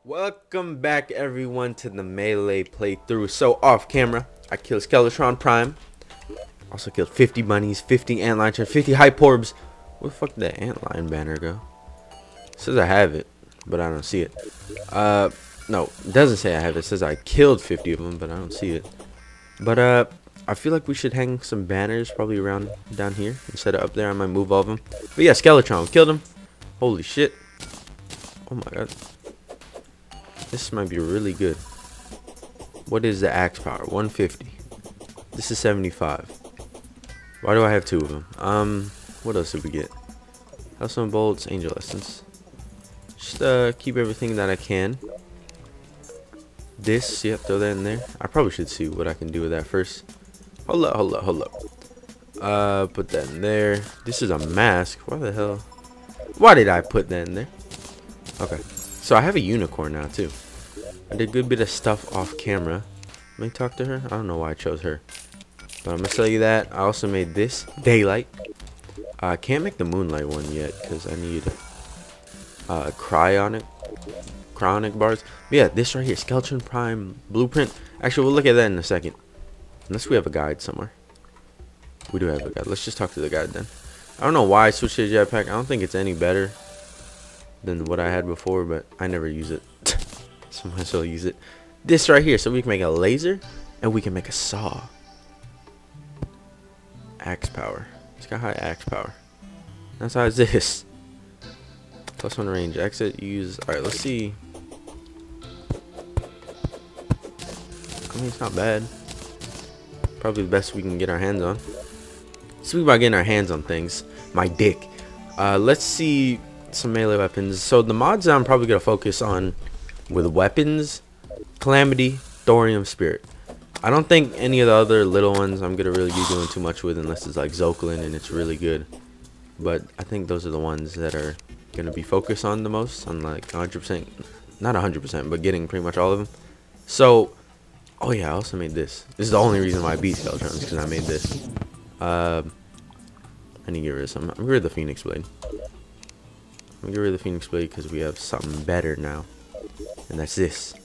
Welcome back everyone to the Melee playthrough. So off camera, I killed Skeletron Prime. Also killed 50 bunnies, 50 antlions, 50 hyporbs. Where the fuck did that antlion banner go? It says I have it, but I don't see it. No, it doesn't say I have it. It says I killed 50 of them, but I don't see it. But I feel like we should hang some banners probably around down here instead of up there. I might move all of them. But yeah, Skeletron, killed him. Holy shit. Oh my god. This might be really good. What is the axe power? 150. This is 75. Why do I have two of them? What else did we get? Hellstone bolts, angel essence. Just keep everything that I can. This, yeah, throw that in there. I probably should see what I can do with that first. Hold up. Put that in there. This is a mask. Why the hell? Why did I put that in there? Okay. So I have a unicorn now too. I did a good bit of stuff off camera. Let me talk to her. I don't know why I chose her, but I'm gonna tell you that I also made this daylight. I can't make the moonlight one yet because I need cryonic bars. But yeah, this right here, Skeletron Prime blueprint. Actually, we'll look at that in a second. Unless we have a guide somewhere. We do have a guide. Let's just talk to the guide then. I don't know why I switched to the jetpack. I don't think it's any better than what I had before, but I never use it. So might as well use it. This right here, so we can make a laser and we can make a saw. Axe power. It's got high axe power. That's how is this. +1 range. Exit. Use. All right. Let's see. I mean, it's not bad. Probably the best we can get our hands on. Speak about getting our hands on things. My dick. Let's see some melee weapons. So the mods I'm probably gonna focus on with weapons, Calamity, Thorium, Spirit. I don't think any of the other little ones I'm gonna really be doing too much with unless it's like Zoklin and it's really good. But I think those are the ones that are gonna be focused on the most, on like 100%, not 100%, but getting pretty much all of them. So, oh yeah, I also made this. This is the only reason why I beat Skeletron, because I made this. I need to get rid of some. I'm gonna get rid of the Phoenix Blade. I'm gonna get rid of the Phoenix Blade because we have something better now. And that's this.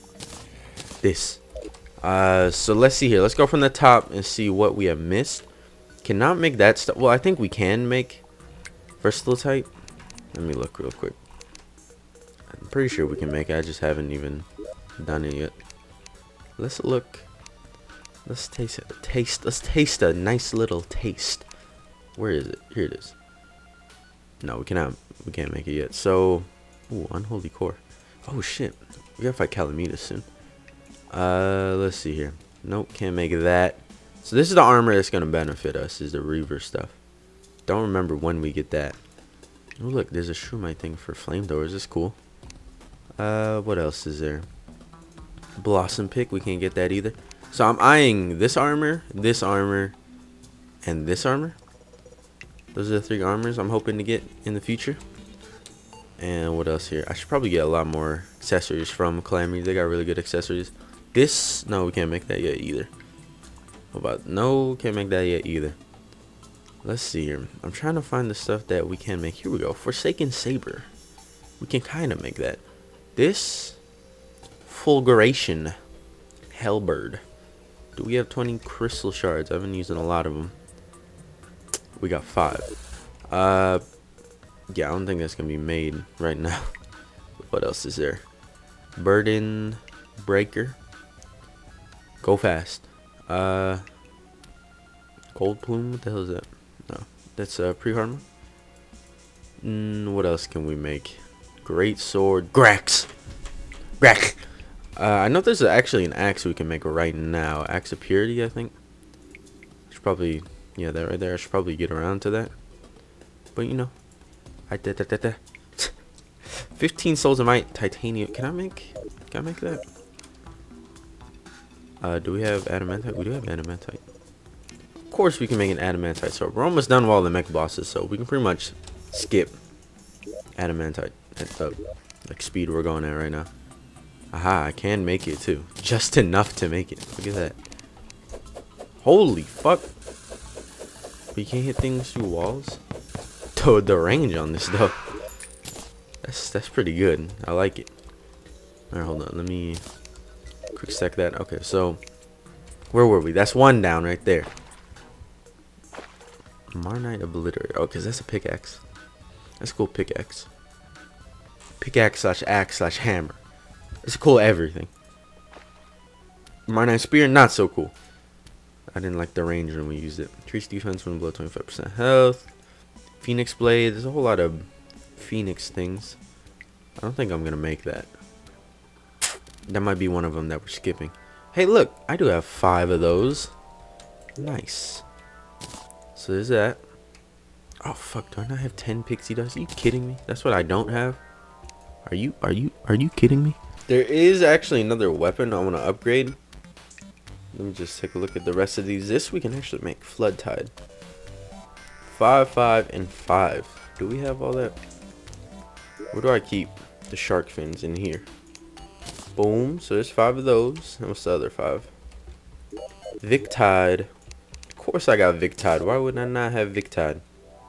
So let's see here. Let's go from the top and see what we have missed. Cannot make that stuff. Well, I think we can make versatile type. Let me look real quick. I'm pretty sure we can make it. I just haven't even done it yet. Let's look. Let's taste it. Let's taste a nice little taste. Where is it? Here it is. No, we cannot. We can't make it yet. So, ooh, unholy core. Oh shit. We gotta fight Calamita soon. Let's see here. Nope, can't make that. So this is the armor that's gonna benefit us, is the Reaver stuff. Don't remember when we get that. Oh look, there's a Shroomite thing for flamethrowers. That's cool. What else is there? Blossom pick, we can't get that either. So I'm eyeing this armor, and this armor. Those are the 3 armors I'm hoping to get in the future. And what else here? I should probably get a lot more accessories from Calamity. They got really good accessories. This, no, we can't make that yet either. What about, no, can't make that yet either. Let's see here. I'm trying to find the stuff that we can make. Here we go. Forsaken Saber. We can kind of make that. This, Fulguration Hellbird. Do we have 20 crystal shards? I've been using a lot of them. We got 5. Yeah, I don't think that's gonna be made right now. What else is there? Burden Breaker. Go fast. Gold Plume. What the hell is that? No, that's pre-harmor. What else can we make? Great Sword. Grax. I know there's actually an axe we can make right now. Axe of Purity, I think. Should probably, yeah, that right there. I should probably get around to that. But you know. 15 souls of might, titanium. Can I make that? Do we have adamantite? We do have adamantite. Of course we can make an adamantite sword. We're almost done with all the mech bosses, so we can pretty much skip adamantite at the like speed we're going at right now. Aha, I can make it too. Just enough to make it. Look at that. Holy fuck. We can't hit things through walls. The range on this though, that's pretty good. I like it. Alright, hold on. Let me quick stack that. Okay, so where were we? That's one down right there. Marnite Obliterator. Oh, because that's a pickaxe. That's a cool pickaxe. Pickaxe slash axe slash hammer. It's cool everything. Marnite Spear, not so cool. I didn't like the range when we used it. Increase defense when below 25% health. Phoenix Blade. There's a whole lot of Phoenix things. I don't think I'm going to make that. That might be one of them that we're skipping. Hey, look. I do have 5 of those. Nice. So there's that. Oh, fuck. Do I not have 10 pixie dust? Are you kidding me? That's what I don't have? Are you kidding me? There is actually another weapon I want to upgrade. Let me just take a look at the rest of these. This we can actually make Flood Tide. 5, 5, and 5. Do we have all that? Where do I keep the shark fins? In here. Boom. So there's 5 of those. And what's the other 5? Victide. Of course I got Victide. Why would I not have Victide?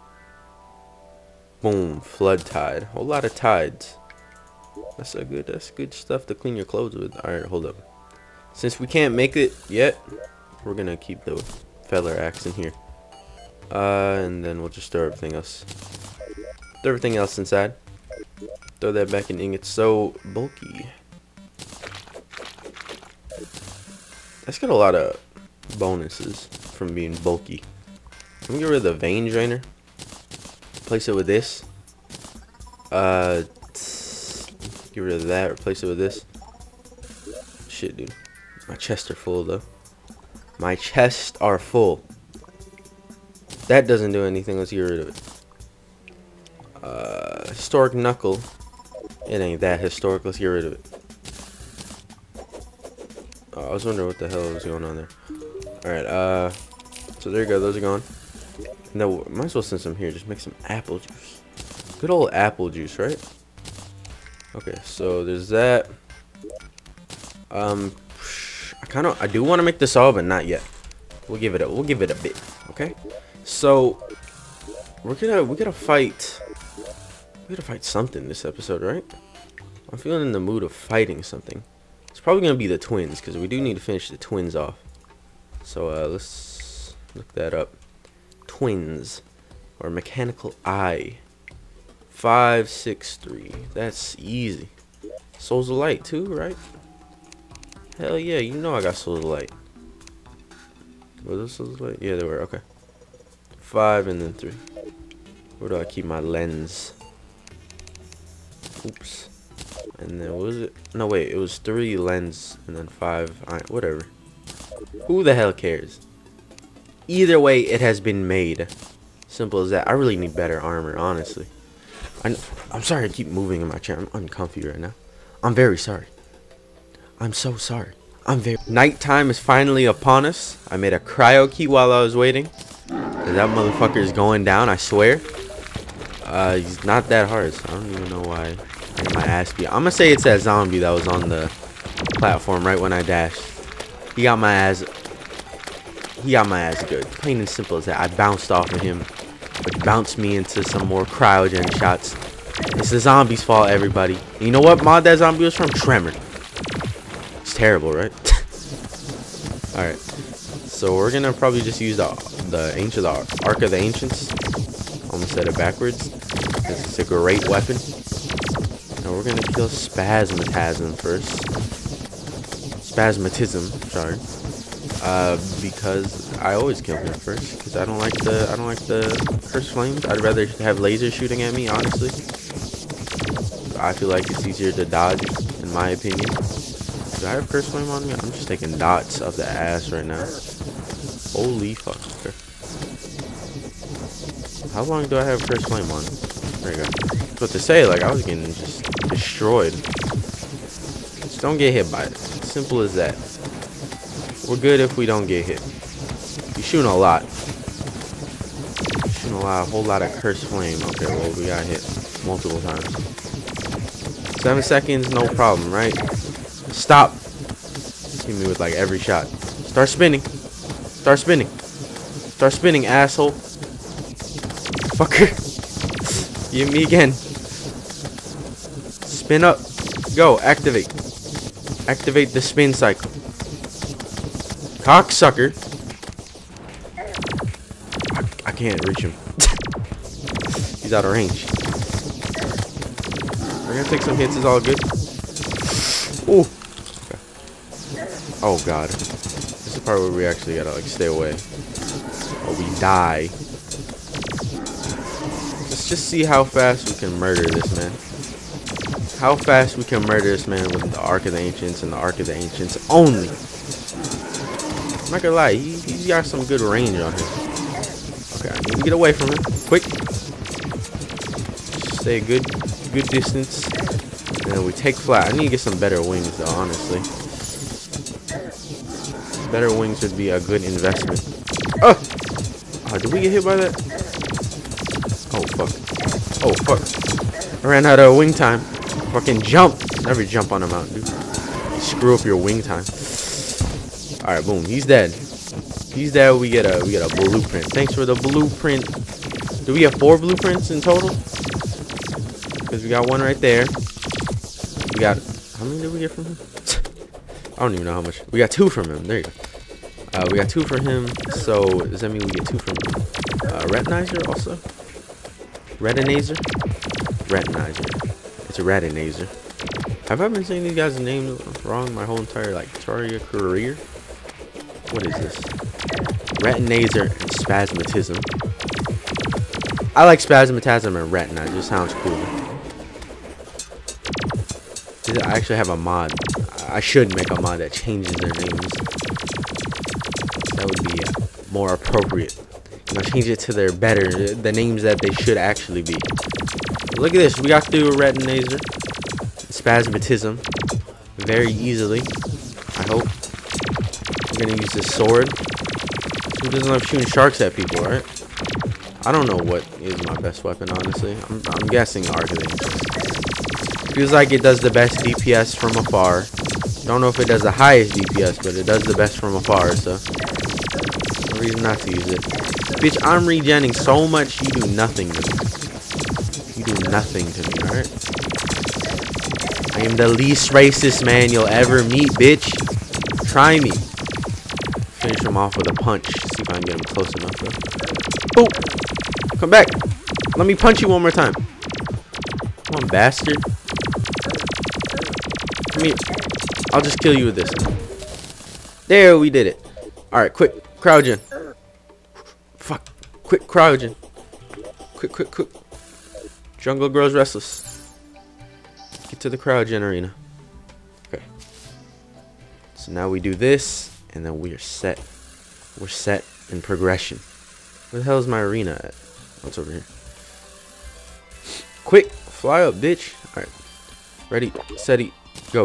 Boom. Flood Tide. Whole lot of tides. That's good stuff to clean your clothes with. Alright, hold up. Since we can't make it yet, we're gonna keep the feather axe in here. And then we'll just throw everything else. Throw everything else inside. Throw that back in ingots. So bulky. That's got a lot of bonuses from being bulky. Can we get rid of the vein drainer? Replace it with this. Get rid of that. Replace it with this. Shit, dude. My chests are full though. My chests are full. That doesn't do anything. Let's get rid of it. Historic knuckle. It ain't that historic. Let's get rid of it. I was wondering what the hell was going on there. Alright, so there you go. Those are gone. No, might as well send some here. Just make some apple juice. Good old apple juice, right? Okay, so there's that. I do want to make this all, but not yet. We'll give it a bit. Okay. So we gotta fight something this episode, right? I'm feeling in the mood of fighting something. It's probably gonna be the twins because we do need to finish the twins off. So let's look that up. Twins or mechanical eye. 5, 6, 3. That's easy. Souls of Light too, right? Hell yeah, you know I got Souls of Light. Were those Souls of Light? Yeah, they were. Okay. 5 and then 3. Where do I keep my lens? Oops. And then what was it? No, wait. It was 3 lens and then 5 iron. Whatever. Who the hell cares? Either way, it has been made. Simple as that. I really need better armor, honestly. I'm sorry I keep moving in my chair. I'm uncomfy right now. I'm very sorry. I'm so sorry. Nighttime is finally upon us. I made a cryo key while I was waiting. That motherfucker is going down, I swear. He's not that hard, so I don't even know why I got my ass beat. I'm gonna say it's that zombie that was on the platform right when I dashed. He got my ass good. Plain and simple as that. I bounced off of him, which bounced me into some more cryogen shots. It's the zombie's fault, everybody. And you know what mod that zombie was from? Tremor. It's terrible, right? Alright. So we're gonna probably just use the Ark of the Ancients. Almost said it backwards. It's a great weapon. And we're gonna kill Spasmatism first. Spasmatism, sorry. Because I always kill him first. Because I don't like the cursed flames. I'd rather have lasers shooting at me, honestly. I feel like it's easier to dodge, in my opinion. Do I have cursed flame on me? I'm just taking dots of the ass right now. Holy fuck. Okay. How long do I have cursed flame on? There you go. That's what to say, like I was getting just destroyed. Just don't get hit by it. Simple as that. We're good if we don't get hit. You're shooting a lot. Shooting a whole lot of cursed flame. Okay, well we got hit multiple times. 7 seconds, no problem, right? Stop. Hit me with like every shot. Start spinning. Start spinning. Start spinning, asshole. Fucker. Hit me again. Spin up. Go. Activate. Activate the spin cycle. Cocksucker. I can't reach him. He's out of range. We're gonna take some hits. It's all good. Ooh. Okay. Oh god. This is the part where we actually gotta like stay away. Or we die. Let's just see how fast we can murder this man. How fast we can murder this man with the Ark of the Ancients and the Ark of the Ancients only. I'm not gonna lie, he's got some good range on him. Okay, I need to get away from him. Quick. Stay a good distance. And then we take flat. I need to get some better wings though, honestly. Better wings would be a good investment. Oh! Did we get hit by that? Oh fuck. Oh fuck. I ran out of wing time. Fucking jump. Never jump on a mountain, dude. You screw up your wing time. Alright, boom. He's dead. He's dead. We get a blueprint. Thanks for the blueprint. Do we have 4 blueprints in total? Because we got one right there. We got, how many did we get from him? I don't even know how much. We got 2 from him. There you go. We got 2 from him. So does that mean we get 2 from Retinizer also? Retinizer? Retinizer. It's a Retinizer. Have I been saying these guys' names wrong my whole entire like career? What is this? Retinizer and Spasmatism. I like Spasmatism and Retinizer. It sounds cool. I actually have a mod. I should make a mod that changes their names. That would be more appropriate. You know, change it to their the names that they should actually be. Look at this. We got through a Retinizer. Spasmatism. Very easily. I hope. We're going to use this sword. Who doesn't love shooting sharks at people, right? I don't know what is my best weapon, honestly. I'm guessing Arc of the Ancients. Feels like it does the best DPS from afar. Don't know if it does the highest DPS, but it does the best from afar, so no reason not to use it. Bitch, I'm regenning so much, you do nothing to me. You do nothing to me, alright? I am the least racist man you'll ever meet, bitch. Try me. Finish him off with a punch. See if I can get him close enough, though. Boop! Come back! Let me punch you one more time. Come on, bastard. Come here. I'll just kill you with this. There, we did it. Alright, quick. Cryogen. Fuck. Quick, cryogen. Quick. Jungle grows restless. Get to the cryogen arena. Okay. So now we do this, and then we are set. We're set in progression. Where the hell is my arena at? Oh, it's over here. Quick. Fly up, bitch. Alright. Ready, steady, go.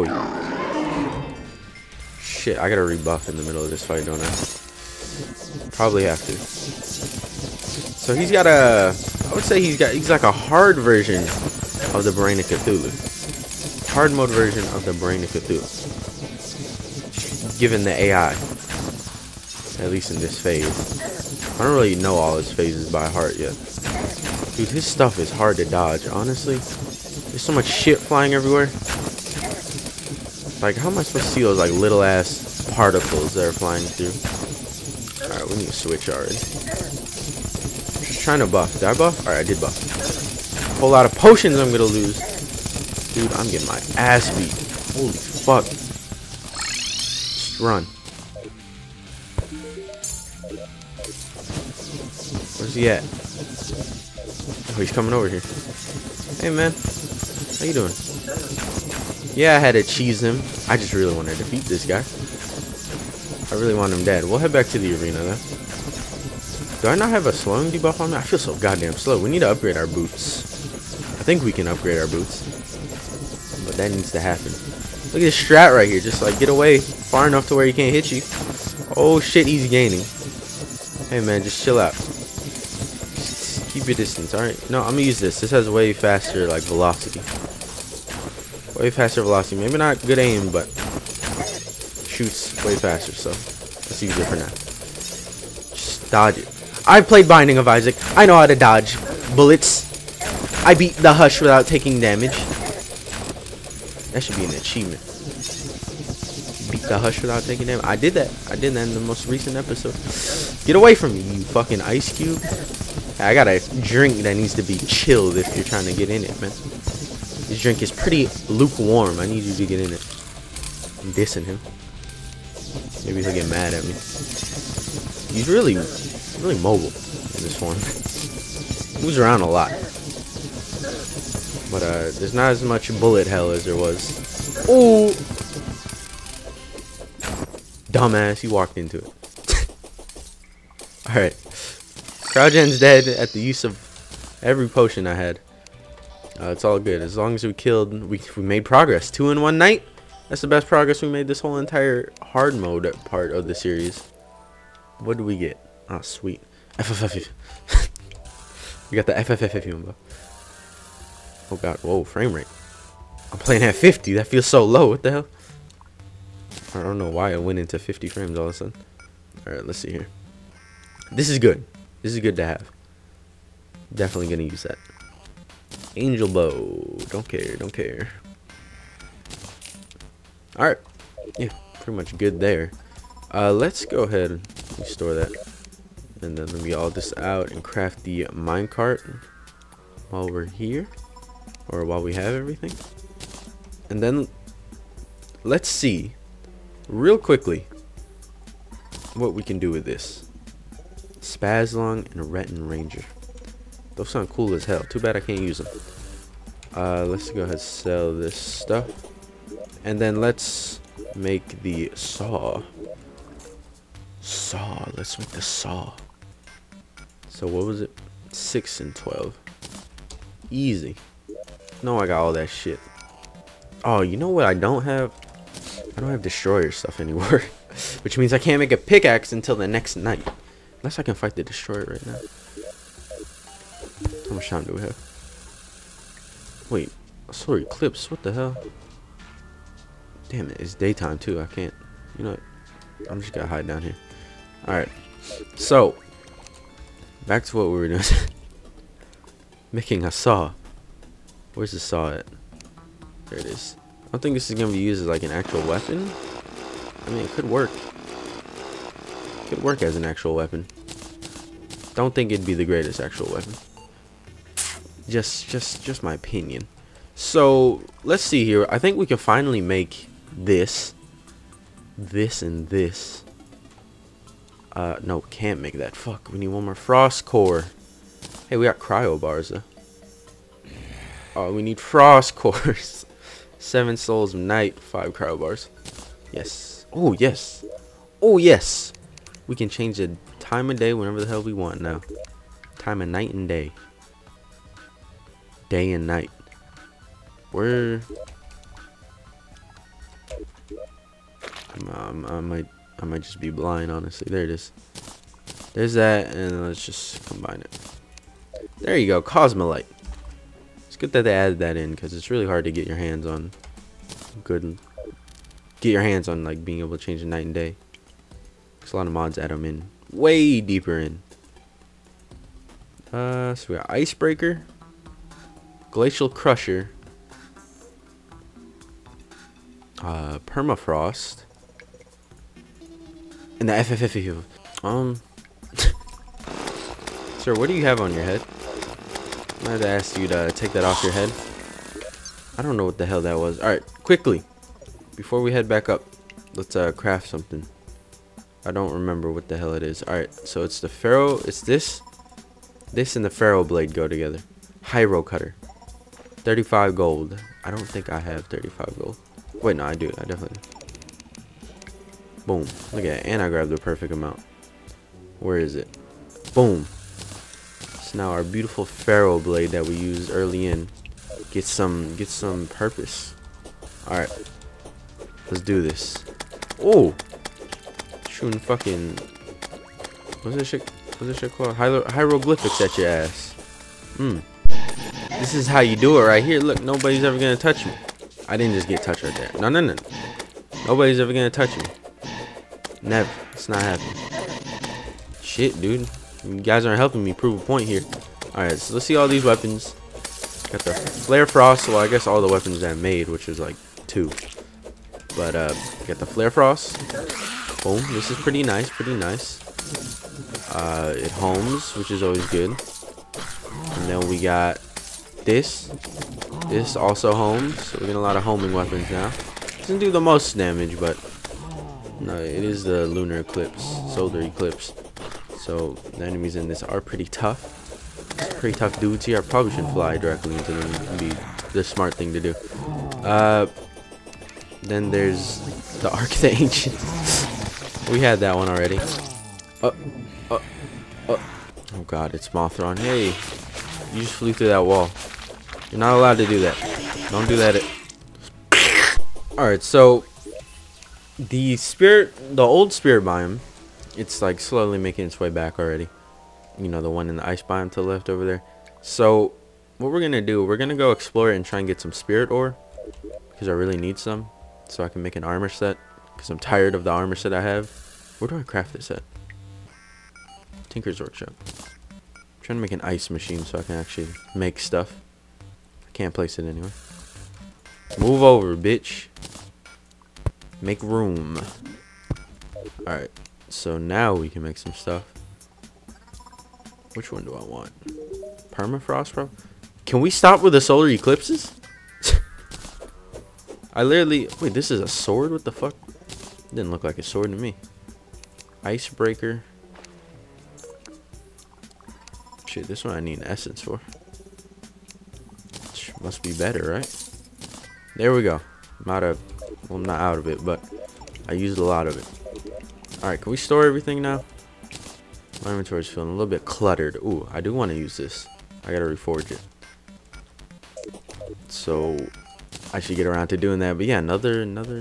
Shit, I gotta rebuff in the middle of this fight, don't I? Probably have to. So he's got a, I would say he's like a hard version of the Brain of Cthulhu. Hard mode version of the Brain of Cthulhu. Given the AI. At least in this phase. I don't really know all his phases by heart yet. Dude, his stuff is hard to dodge, honestly. There's so much shit flying everywhere. Like, how am I supposed to see those, like, little-ass particles that are flying through? Alright, we need to switch already. Just trying to buff. Did I buff? Alright, I did buff. A whole lot of potions I'm gonna lose. Dude, I'm getting my ass beat. Holy fuck. Just run. Where's he at? Oh, he's coming over here. Hey, man. How you doing? Yeah, I had to cheese him. I just really want to defeat this guy. I really want him dead. We'll head back to the arena, though. Do I not have a slowing debuff on me? I feel so goddamn slow. We need to upgrade our boots. I think we can upgrade our boots. But that needs to happen. Look at this strat right here. Just, like, get away far enough to where he can't hit you. Oh, shit, he's gaining. Hey, man, just chill out. Keep your distance, alright? No, I'm gonna use this. This has way faster, like, velocity. Way faster velocity. Maybe not good aim, but shoots way faster, so let's use it for now. Just dodge it. I've played Binding of Isaac. I know how to dodge bullets. I beat the Hush without taking damage. That should be an achievement. Beat the Hush without taking damage. I did that. I did that in the most recent episode. Get away from me, you fucking ice cube. I got a drink that needs to be chilled if you're trying to get in it, man. This drink is pretty lukewarm. I need you to get in it. I'm dissing him. Maybe he'll get mad at me. He's really mobile in this form. Moves around a lot. But there's not as much bullet hell as there was. Oh! Dumbass, he walked into it. Alright. Cryogen's dead at the use of every potion I had. It's all good. As long as we made progress. 2 in 1 night. That's the best progress we made this whole entire hard mode part of the series. What do we get? Oh, sweet. FFF. We got the FFF. Oh god. Whoa, frame rate. I'm playing at 50. That feels so low. What the hell? I don't know why I went into 50 frames all of a sudden. Alright, let's see here. This is good. This is good to have. Definitely gonna use that. Angel bow. Don't care. Don't care. Alright. Yeah, pretty much good there. Let's go ahead and restore that. And then let me all this out and craft the minecart while we're here. Or while we have everything. And then let's see real quickly what we can do with this. Spazlong and Retin Ranger. Those sound cool as hell. Too bad I can't use them. Let's go ahead and sell this stuff. And then let's make the saw. Let's make the saw. So what was it? 6 and 12. Easy. No, I got all that shit. Oh, you know what I don't have? I don't have destroyer stuff anymore. Which means I can't make a pickaxe until the next night. Unless I can fight the destroyer right now. How much time do we have? Wait, solar eclipse, what the hell? Damn it, it's daytime too. I can't, you know what? I'm just gonna hide down here. Alright, so back to what we were doing. Making a saw. Where's the saw at? There it is. I don't think this is gonna be used as like an actual weapon. I mean, it could work. It could work as an actual weapon. Don't think it'd be the greatest actual weapon. Just my opinion. So let's see here. I think we can finally make this and this. No, can't make that. Fuck, we need one more frost core. Hey, we got cryo bars though. Oh, we need frost cores. 7 souls of night, 5 cryo bars. Yes. Oh yes. Oh yes. We can change the time of day whenever the hell we want now. Time of night and day. Day and night. Where? I might just be blind, honestly. There it is. There's that, and let's just combine it. There you go, Cosmolite. It's good that they added that in because it's really hard to get your hands on like being able to change the night and day. There's a lot of mods add them in way deeper in. So we got Icebreaker, Glacial Crusher, Permafrost, and the FFF. Sir, what do you have on your head? I had to ask you to take that off your head. I don't know what the hell that was. Alright, quickly, before we head back up, let's craft something. I don't remember what the hell it is. Alright, so it's the Pharaoh. It's this. This and the Pharaoh blade go together. Hyro cutter. 35 gold. I don't think I have 35 gold. Wait, no, I do. I definitely do. Boom. Look at that. And I grabbed the perfect amount. Where is it? Boom. So now our beautiful Pharaoh blade that we used early in gets some purpose. Alright. Let's do this. Oh! Shooting fucking... What's this shit called? Hieroglyphics at your ass. This is how you do it right here. Look, nobody's ever gonna touch me. I didn't just get touched right there. No. Nobody's ever gonna touch me. Never. It's not happening. Shit, dude. You guys aren't helping me prove a point here. Alright, so let's see all these weapons. Got the Flare Frost. Well, I guess all the weapons that I made, which is like 2. 2. But got the Flare Frost. Boom. This is pretty nice. Pretty nice. It homes, which is always good. And then we got this. This also homes. So we're getting a lot of homing weapons now. Doesn't do the most damage, but no, it is the lunar eclipse, solar eclipse. So the enemies in this are pretty tough. Pretty tough dudes here. I probably should fly directly into them. It'd be the smart thing to do. Then there's the Ark of the Ancients. We had that one already. Oh god, it's Mothron. Hey, you just flew through that wall. You're not allowed to do that. Don't do that. Alright, so the old spirit biome, it's like slowly making its way back already. You know, the one in the ice biome to the left over there. So what we're gonna do, we're gonna go explore it and try and get some spirit ore, because I really need some so I can make an armor set, because I'm tired of the armor set I have. Where do I craft this at? Tinker's Workshop. I'm trying to make an ice machine so I can actually make stuff. I can't place it anywhere. Move over, bitch. Make room. Alright, so now we can make some stuff. Which one do I want? Permafrost, bro? Can we stop with the solar eclipses? I literally... Wait, this is a sword? What the fuck? Didn't look like a sword to me. Icebreaker. Shit, this one I need an essence for. Must be better, right? There we go. I'm out of... Well, I'm not out of it, but I used a lot of it. Alright, can we store everything now? My inventory's feeling a little bit cluttered. Ooh, I do want to use this. I gotta reforge it. So I should get around to doing that. But yeah, another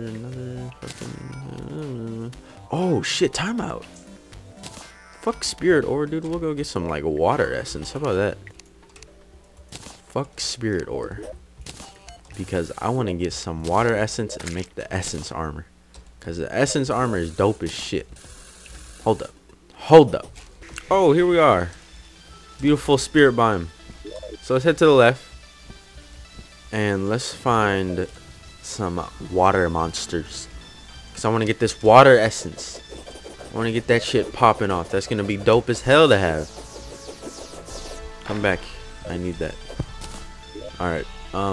fucking... Oh shit, timeout. Fuck spirit ore, dude. We'll go get some like water essence. How about that? Fuck spirit ore. Because I want to get some water essence and make the essence armor. Because the essence armor is dope as shit. Hold up. Hold up. Oh, here we are. Beautiful spirit biome. So let's head to the left. And let's find some water monsters. Because I want to get this water essence. I want to get that shit popping off. That's going to be dope as hell to have. Come back. I need that. Alright.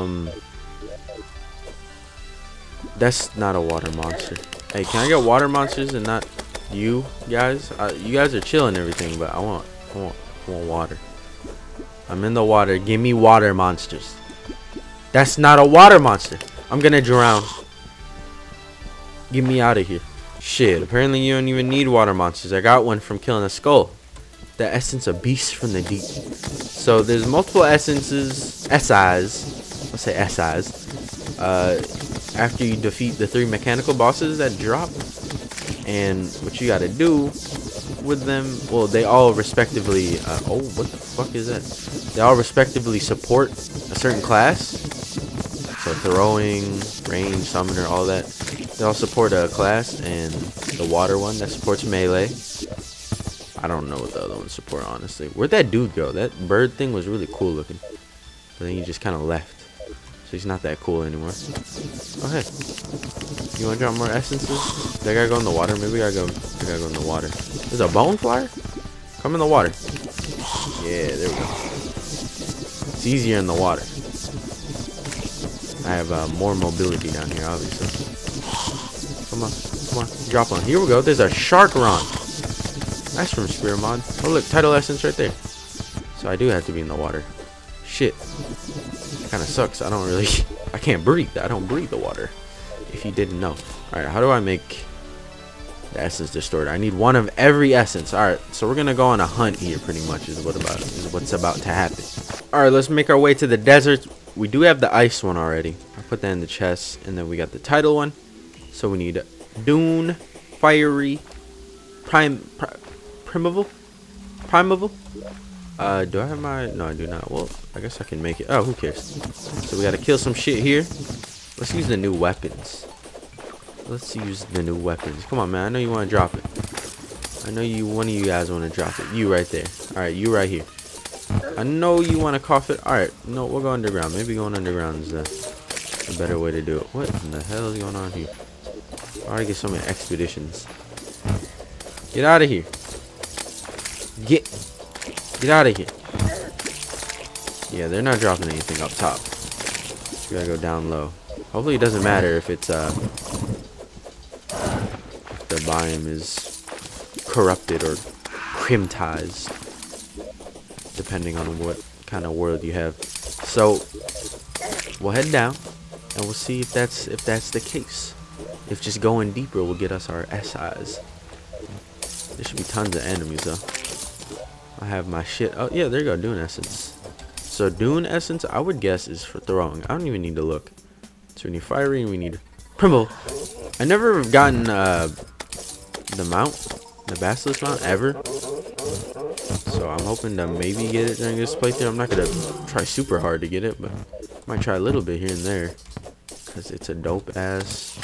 That's not a water monster. Hey, can I get water monsters and not you guys? You guys are chilling and everything, but I want water. I'm in the water. Give me water monsters. That's not a water monster. I'm gonna drown. Get me out of here. Shit, apparently you don't even need water monsters. I got one from killing a skull. The essence of beast from the deep. So there's multiple essences, SIs. Let's say SIs. After you defeat the 3 mechanical bosses that drop. And what you gotta do with them, well, they all respectively, oh, what the fuck is that? They all respectively support a certain class. So throwing, range, summoner, all that. They all support a class, and the water one that supports melee. I don't know what the other ones support, honestly. Where'd that dude go? That bird thing was really cool looking. But then he just kind of left. So he's not that cool anymore. Oh, hey. You want to drop more essences? Did I gotta go in the water? Maybe I gotta go in the water. There's a bone flyer? Come in the water. Yeah, there we go. It's easier in the water. I have more mobility down here, obviously. Come on, come on, drop on. Here we go. There's a Sharkron. That's from Spirit Mod. Oh look, tidal essence right there. So I do have to be in the water. Shit. Kind of sucks. I can't breathe. I don't breathe the water. If you didn't know. Alright, how do I make the essence distorted? I need one of every essence. Alright, so we're gonna go on a hunt here pretty much is what's about to happen. Alright, let's make our way to the desert. We do have the ice one already. I put that in the chest, and then we got the tidal one. So we need Dune, Fiery, Primeval. Do I have my... No, I do not. Well, I guess I can make it. Oh, who cares? So we gotta kill some shit here. Let's use the new weapons. Come on, man. I know you want to drop it. I know one of you guys want to drop it. You right there. Alright, you right here. I know you want to cough it. Alright, no, we'll go underground. Maybe going underground is a better way to do it. What in the hell is going on here? Why do I get so many expeditions? Get out of here. Get out of here. Yeah, they're not dropping anything up top. We gotta go down low. Hopefully it doesn't matter if it's the biome is corrupted or crimitized, depending on what kind of world you have. So we'll head down and we'll see if that's the case. If just going deeper will get us our SIs. There should be tons of enemies though. I have my shit. Oh yeah, there you go, Dune Essence. So Dune Essence, I would guess, is for throwing. I don't even need to look. So we need Fiery and we need Primble. I never gotten the mount, the Basilisk mount, ever. So I'm hoping to maybe get it during this playthrough. I'm not gonna try super hard to get it, but I might try a little bit here and there. Cause it's a dope ass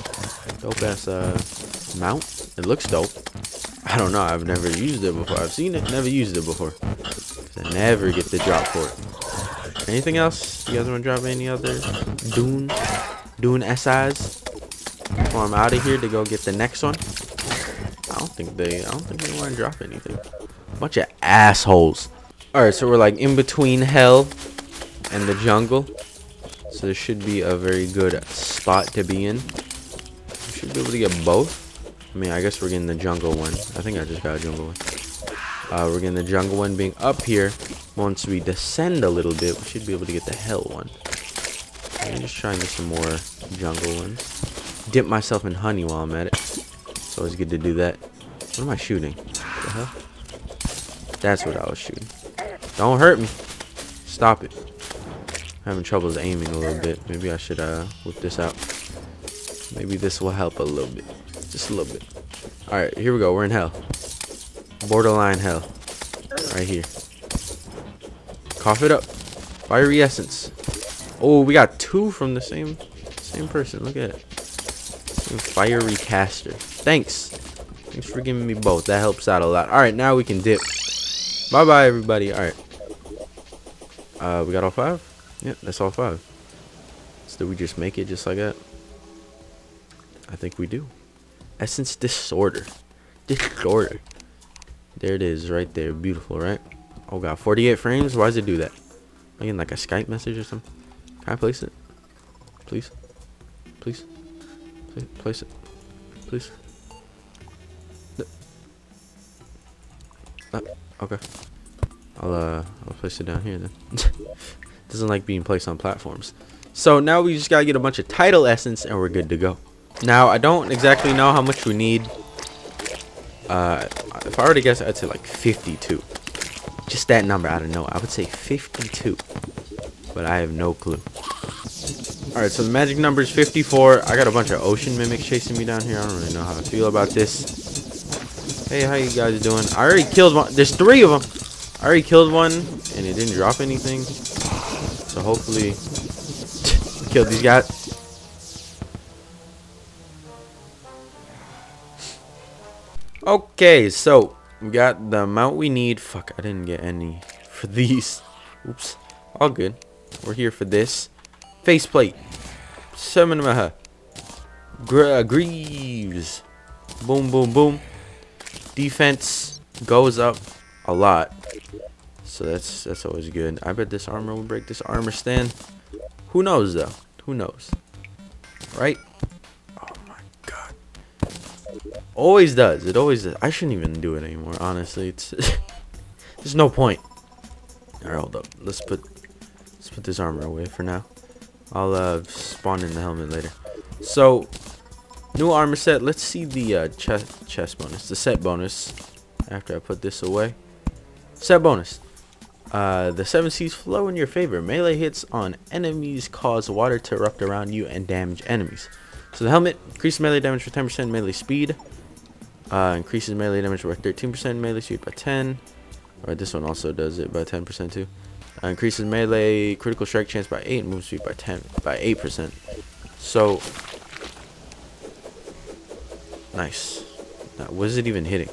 mount. It looks dope. I don't know, I've never used it before. I've seen it, never used it before. Cause I never get the drop for it. Anything else? You guys want to drop any other Dune SIs before I'm out of here to go get the next one? I don't think they want to drop anything. Bunch of assholes. All right, so we're like in between hell and the jungle, so this should be a very good spot to be in. We should be able to get both. I mean, I guess we're getting the jungle one. I think I just got a jungle one. We're getting the jungle one being up here. Once we descend a little bit, we should be able to get the hell one. I'm just trying to get some more jungle ones. Dip myself in honey while I'm at it. It's always good to do that. What am I shooting? What the hell? That's what I was shooting. Don't hurt me. Stop it. I'm having troubles aiming a little bit. Maybe I should whip this out. Maybe this will help a little bit. Just a little bit. Alright, here we go. We're in hell. Borderline hell. Right here. Cough it up. Fiery Essence. Oh, we got two from the same person. Look at it. Fiery Caster. Thanks. Thanks for giving me both. That helps out a lot. Alright, now we can dip. Bye-bye, everybody. Alright. We got all 5? Yep, that's all 5. So did we just make it just like that? I think we do. Essence Disorder. Disorder. There it is right there. Beautiful, right? Oh god, 48 frames? Why does it do that? Am I getting like a Skype message or something? Can I place it? Please? Please? Please? Place it. Please? Okay. I'll place it down here then. Doesn't like being placed on platforms. So now we just gotta get a bunch of Tidal Essence and we're good to go. Now I don't exactly know how much we need. If I were to guess, I'd say like 52. Just that number, I don't know. I would say 52, but I have no clue. All right, so the magic number is 54. I got a bunch of ocean mimics chasing me down here. I don't really know how I feel about this. Hey, how you guys doing? I already killed one. There's 3 of them. I already killed one, and it didn't drop anything. So hopefully, kill these guys. Okay, so we got the amount we need. Fuck, I didn't get any for these. Oops. All good. We're here for this. Faceplate. Summon Greaves. Boom, boom, boom. Defense goes up a lot. So that's always good. I bet this armor will break this armor stand. Who knows, though? Who knows? Right? Always does. It always does. I shouldn't even do it anymore, honestly. It's there's no point. Alright, hold up. Let's put this armor away for now. I'll spawn in the helmet later. So new armor set. Let's see the chest bonus. The set bonus after I put this away. Set bonus. The 7 seas flow in your favor. Melee hits on enemies cause water to erupt around you and damage enemies. So the helmet increases melee damage for 10%, melee speed. Increases melee damage by 13%, melee speed by 10. Alright, this one also does it by 10% too. Increases melee critical strike chance by 8, move speed by 8%. So nice. Now, what is it even hitting?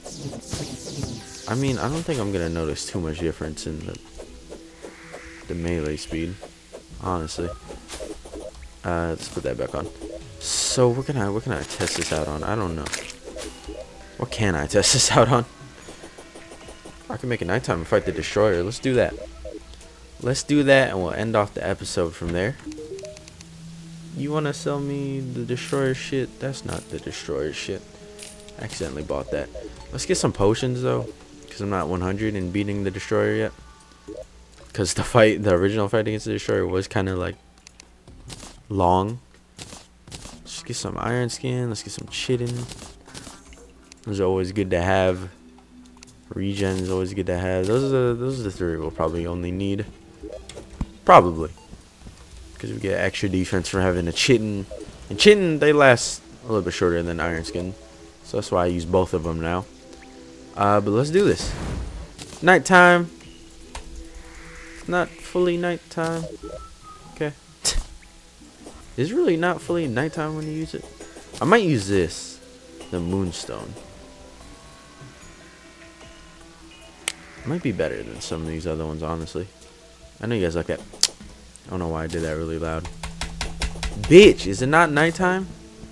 I mean, I don't think I'm gonna notice too much difference in the melee speed, honestly. Let's put that back on. So what can I test this out on? I don't know. What can I test this out on? I can make it nighttime and fight the destroyer. Let's do that. Let's do that, and we'll end off the episode from there. You wanna sell me the destroyer shit? That's not the destroyer shit. I accidentally bought that. Let's get some potions though, because I'm not 100 in beating the destroyer yet. Because the original fight against the destroyer was kind of like long. Let's get some iron skin. Let's get some chitin. Those are always good to have. Regen is always good to have. Those are the three we'll probably only need. Probably. Because we get extra defense from having a chitin. And chitin, they last a little bit shorter than iron skin. So that's why I use both of them now. But let's do this. Nighttime. It's not fully nighttime. Okay. It's really not fully nighttime when you use it. I might use this. The moonstone. Might be better than some of these other ones, honestly. I know you guys like that. I don't know why I did that really loud. Bitch, is it not nighttime?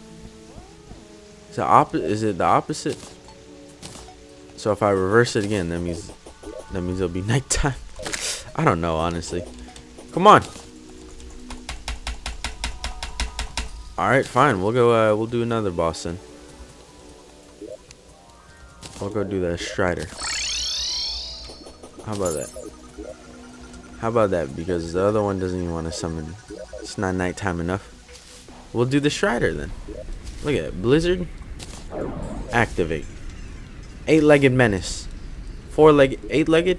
Is it the opposite? So if I reverse it again, that means it'll be nighttime. I don't know, honestly. Come on. All right, fine. We'll go. We'll do another boss then. We'll go do the Strider. How about that? How about that? Because the other one doesn't even want to summon. It's not nighttime enough. We'll do the Strider then. Look at it. Blizzard. Activate. 8-legged menace. 8-legged?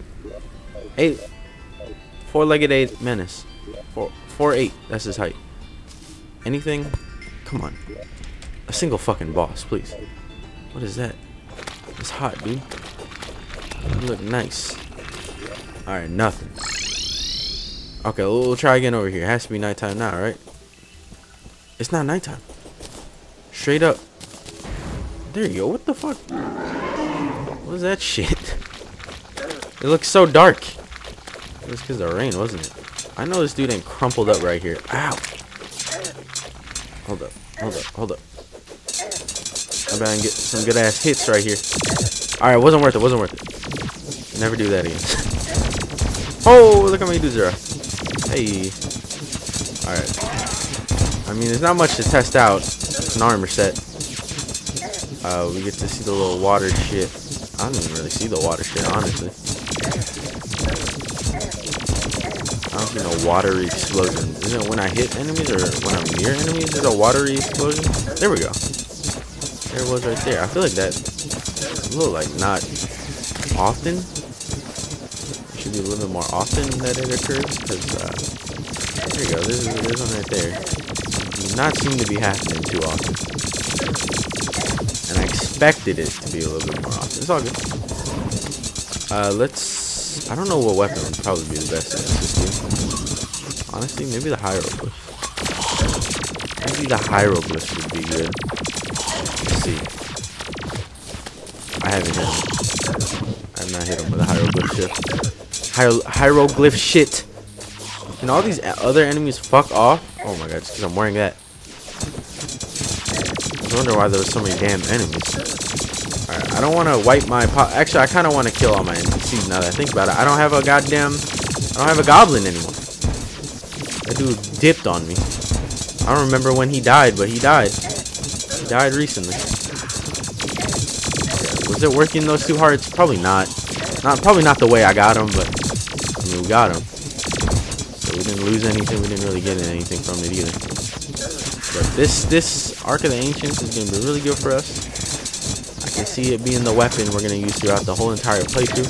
4-legged 8 menace. 4-8. That's his height. Anything? Come on. A single fucking boss, please. What is that? It's hot, dude. You look nice. Alright, nothing. Okay, we'll try again over here. It has to be nighttime now, right? It's not nighttime. Straight up. There you go. What the fuck? What is that shit? It looks so dark. It was because of the rain, wasn't it? I know this dude ain't crumpled up right here. Ow. Hold up. Hold up. I better get some good ass hits right here. Alright, wasn't worth it. Never do that again. Oh, look how many dudes there are. Hey. Alright. I mean, there's not much to test out. It's an armor set. We get to see the little water shit. I don't even really see the water shit, honestly. I don't see no watery explosions. Isn't it when I hit enemies or when I'm near enemies? There's a watery explosion? There we go. There it was right there. I feel like that's a little like not often. It should be a little bit more often that it occurs. Because, there you go. There's one right there. Does not seem to be happening too often. And I expected it to be a little bit more often. It's all good. I don't know what weapon would probably be the best in this game. Honestly, maybe the hieroglyph. Maybe the hieroglyph would be good. Let's see. I haven't hit him. I have not hit him with a hieroglyph shit. Hieroglyph shit. Can all these other enemies fuck off? Oh my god, it's because I'm wearing that. I wonder why there was so many damn enemies. Alright, I don't want to wipe my actually, I kind of want to kill all my NPCs now that I think about it. I don't have a goblin anymore. That dude dipped on me. I don't remember when he died, but he died. He died recently. Yeah, was it working those 2 hearts? Probably not. Probably not the way I got him, but I mean, we got him. So we didn't lose anything. We didn't really get anything from it either. But this Ark of the Ancients is going to be really good for us. I can see it being the weapon we're going to use throughout the whole entire playthrough.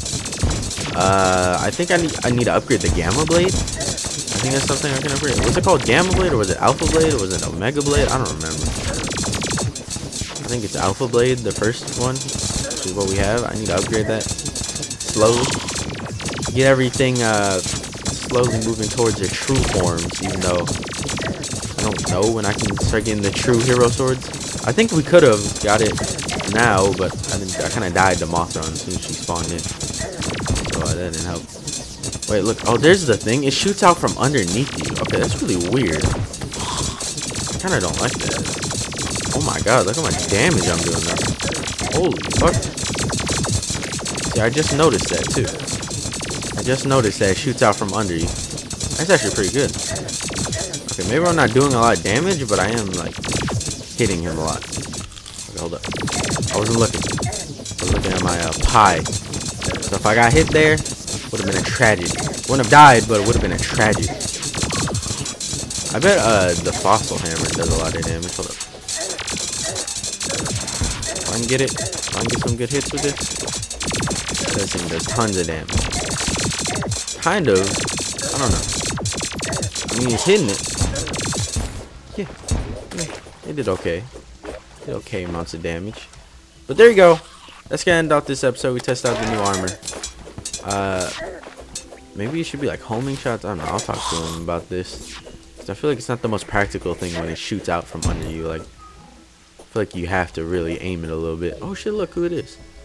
I think I need to upgrade the Gamma Blade. I think that's something I can upgrade. Was it called Gamma Blade, or was it Alpha Blade, or was it Omega Blade? I don't remember. I think it's Alpha Blade, the first one, which is what we have. I need to upgrade that slowly. Get everything slowly moving towards their true forms, even though I don't know when I can start getting the true hero swords. I think we could have got it now, but I kind of died to Mothra as soon as she spawned in. So that didn't help. Wait, look. Oh, there's the thing. It shoots out from underneath you. Okay, that's really weird. Kinda don't like that. Oh my god, look how much damage I'm doing though. Holy fuck. See, I just noticed that too. I just noticed that it shoots out from under you. That's actually pretty good. Okay, maybe I'm not doing a lot of damage, but I am like hitting him a lot. Okay, hold up. I wasn't looking. I was looking at my pie. So if I got hit there, would have been a tragedy. Wouldn't have died, but it would have been a tragedy. I bet the fossil hammer does a lot of damage. Hold up. If I can get it, if I can get some good hits with this, this thing does tons of damage. Kind of. I don't know. I mean, it's hitting it. Yeah, it did okay. Did okay amounts of damage. But there you go. That's gonna end off this episode. We tested out the new armor. Maybe it should be like homing shots. I don't know. I'll talk to him about this. I feel like it's not the most practical thing when it shoots out from under you. Like, I feel like you have to really aim it a little bit. Oh shit, look who it is.